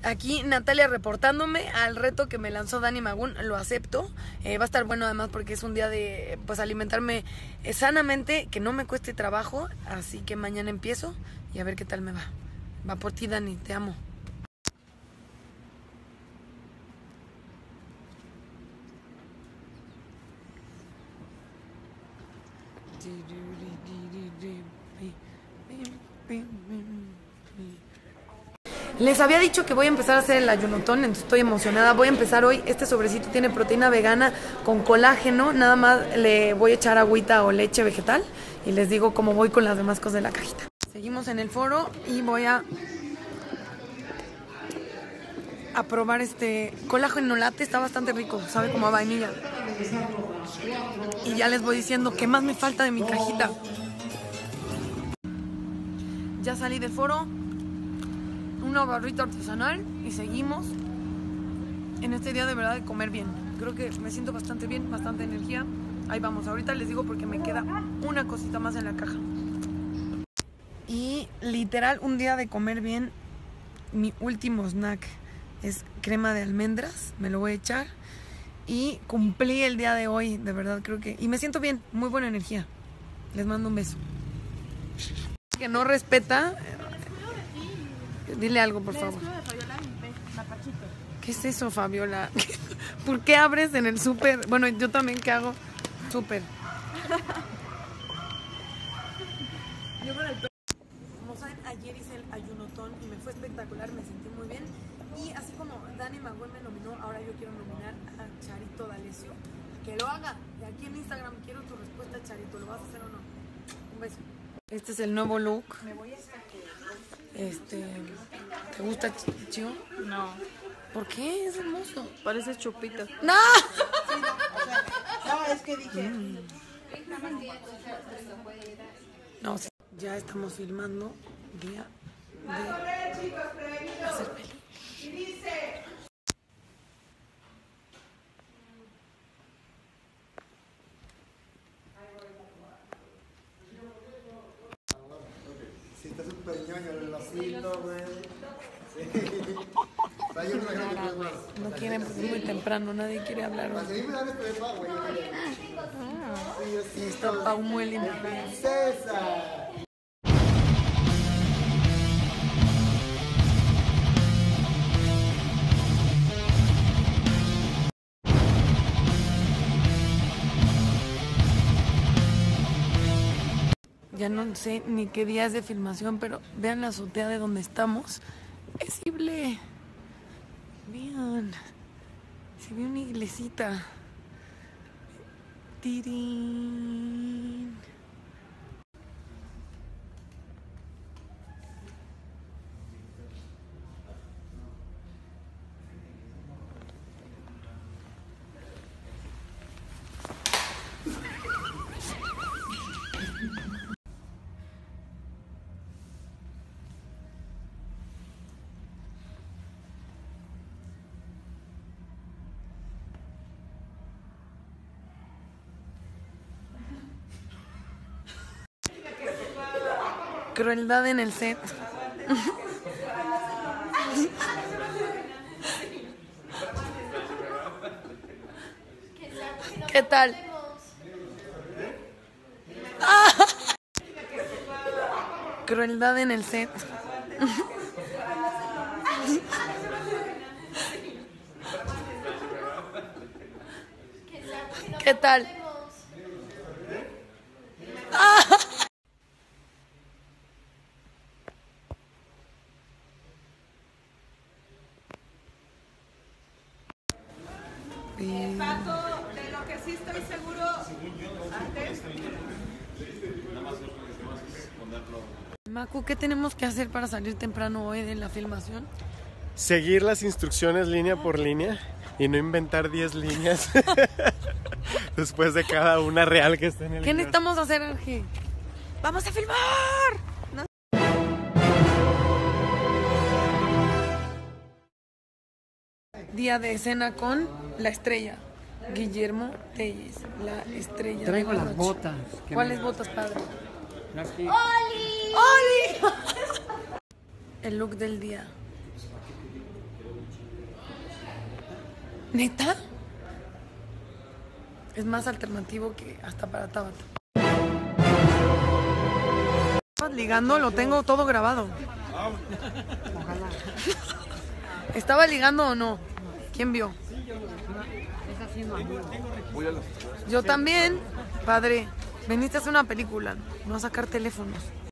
Aquí Natalia reportándome al reto que me lanzó Dani Magún, lo acepto. Va a estar bueno además porque es un día de pues alimentarme sanamente, que no me cueste trabajo, así que mañana empiezo y a ver qué tal me va. Va por ti, Dani, te amo. Les había dicho que voy a empezar a hacer el ayunotón, entonces estoy emocionada. Voy a empezar hoy. Este sobrecito tiene proteína vegana con colágeno. Nada más le voy a echar agüita o leche vegetal y les digo cómo voy con las demás cosas de la cajita. Seguimos en el foro y voy a probar este colágeno latte. Está bastante rico, sabe como a vainilla. Y ya les voy diciendo qué más me falta de mi cajita. Ya salí del foro. Una barrita artesanal y seguimos en este día de verdad de comer bien. Creo que me siento bastante bien, bastante energía. Ahí vamos, ahorita les digo porque me queda una cosita más en la caja. Y literal un día de comer bien. Mi último snack es crema de almendras, me lo voy a echar. Y cumplí el día de hoy, de verdad creo que... Y me siento bien, muy buena energía. Les mando un beso. Que no respeta... Dile algo, por favor. ¿Qué es eso, Fabiola? ¿Por qué abres en el súper? Bueno, yo también que hago súper. Como saben, ayer hice el ayunotón y me fue espectacular, me sentí muy bien. Y así como Dani Magún me nominó, ahora yo quiero nominar a Charito D'Alessio. Que lo haga. Y aquí en Instagram quiero tu respuesta, Charito. ¿Lo vas a hacer o no? Un beso. Este es el nuevo look. Me voy a ¿te gusta, Chio? No. ¿Por qué? Es hermoso. Parece Chupito. ¡No! No, es que dije... No, sí. Ya estamos filmando día de hacer peli. Sí, está súper ñoño el vasito, güey. Sí. No quieren porque es muy temprano, nadie quiere hablar hoy. Está Pau muy linda. Princesa. Ya no sé ni qué día es de filmación, pero vean la azotea de donde estamos. Es horrible. Vean. Se ve una iglesita. Tirín. Crueldad en el set. ¿Qué tal? Crueldad en el set. ¿Qué tal? Paco, de lo que sí estoy seguro antes. Macu, ¿qué tenemos que hacer para salir temprano hoy de la filmación? Seguir las instrucciones línea por línea y no inventar 10 líneas después de cada una real que esté en el ¿Qué guión. necesitamos hacer, Ángel? ¡Vamos a filmar! ¿No? Día de escena con la estrella. Guillermo Telles, la estrella. Traigo de la las noche. botas. ¿Cuáles botas, padre? Aquí. ¡Oli! El look del día. ¿Neta? Es más alternativo que hasta para Tabata. ¿Estabas ligando? Lo tengo todo grabado. Ojalá. ¿Estaba ligando o no? ¿Quién vio? Es haciendo amigos. Yo también, padre. Veniste a hacer una película, no a sacar teléfonos.